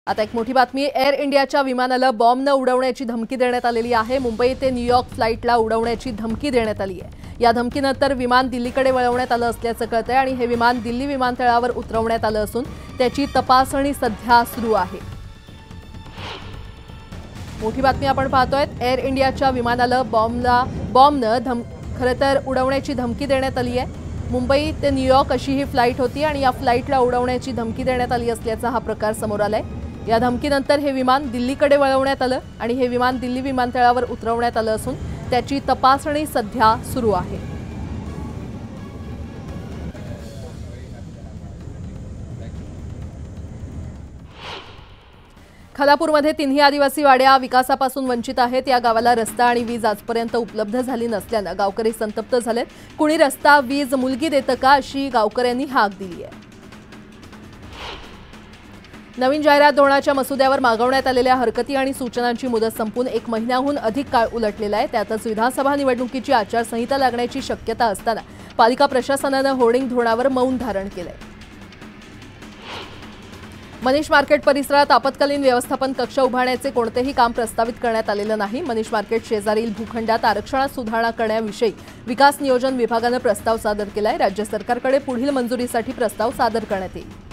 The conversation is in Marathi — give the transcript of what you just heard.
आता एक मोठी बातमी एअर इंडियाच्या विमानाला बॉम्ब न उडवण्याची धमकी देण्यात आलेली आहे। मुंबई ते न्यूयॉर्क फ्लाइटला उडवण्याची धमकी देण्यात आली आहे। या धमकीनंतर विमान दिल्लीकडे वळवण्यात आलं असल्याचं कळतंय आणि हे विमान दिल्ली विमानतळावर उतरवण्यात आलं असून त्याची तपासणी सध्या सुरू आहे। मोठी बातमी आपण पाहतोय। एअर इंडियाच्या विमानाला बॉम्बनं खरं तर उडवण्याची धमकी देण्यात आली आहे। मुंबई ते न्यूयॉर्क अशी ही फ्लाइट होती आणि या फ्लाइटला उडवण्याची धमकी देण्यात आली असल्याचा हा प्रकार समोर आलाय। या धमकीनंतर हे विमान दिल्लीकडे वळवण्यात आलं आणि हे विमान दिल्ली विमानतळावर उतरवण्यात आलं असून त्याची तपासणी सध्या सुरू आहे। खालापूरमध्ये तिन्ही आदिवासी वाड्या विकासापासून वंचित आहेत। या गावाला रस्ता आणि वीज आजपर्यंत उपलब्ध झाली नसल्याने गावकरी संतप्त झालेत। कुणी रस्ता वीज मुलगी देतं का अशी गावकऱ्यांनी हाक दिली आहे। नवीन जाहिरात धोरणाच्या मसुद्यावर मागवण्यात आलेल्या हरकती आणि सूचनांची मुदत संपून 1 महिन्याहून अधिक काळ उलटलेला आहे। त्यातच विधानसभा निवडणुकीची आचारसंहिता लागण्याची शक्यता असताना पालिका प्रशासनाने होर्डिंग धोरणावर मौन धारण केलंय। मनीष मार्केट परिसरात आपत्कालीन व्यवस्थापन कक्ष उभारण्याचे कोणतेही काम प्रस्तावित करण्यात आलेलं नाही। मनीष मार्केट शेजारील भूखंडात आरक्षणात सुधारणा करण्याविषयी विकास नियोजन विभागाने प्रस्ताव सादर केलाय। राज्य सरकारकडे पुढील मंजुरीसाठी प्रस्ताव सादर करण्यात येईल।